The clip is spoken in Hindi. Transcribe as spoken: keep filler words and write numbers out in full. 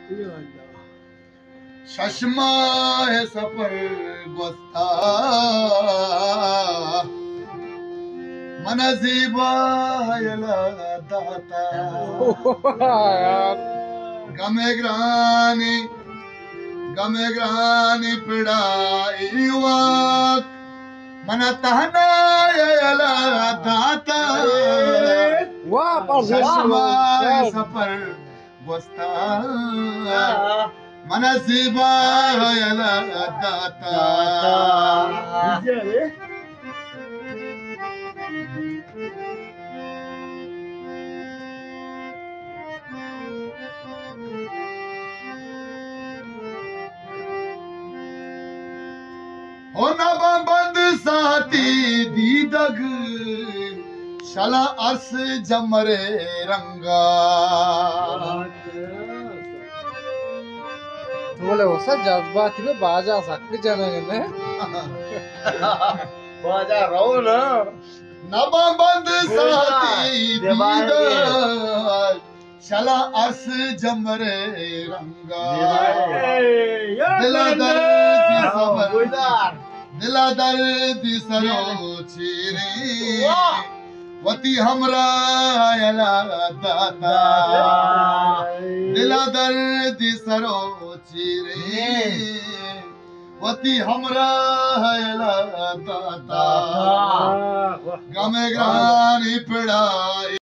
चश्मा है सफर गुस्ता मनजीबा दाता गमे ग्रानी गमे ग्रानी पिड़ाई वक्त मन तहना दाता चश्मा है सफर गुस्ता मनसीबा दाता हो नबा बंद साथी दीदग शला अस जमरे रंगा बोले वसा जज्बात में बाजा सकते जाने बाजा रहो ना नबा बंद साथी दीदग शला अस जमरे रंगा दिला दर्द सबर दिला दर्द सरो चीरे वती हमरा यला दाता दिला दर्द सरो चीरे वती हमरा यला दाता गमे ग्रानी पिड़ाई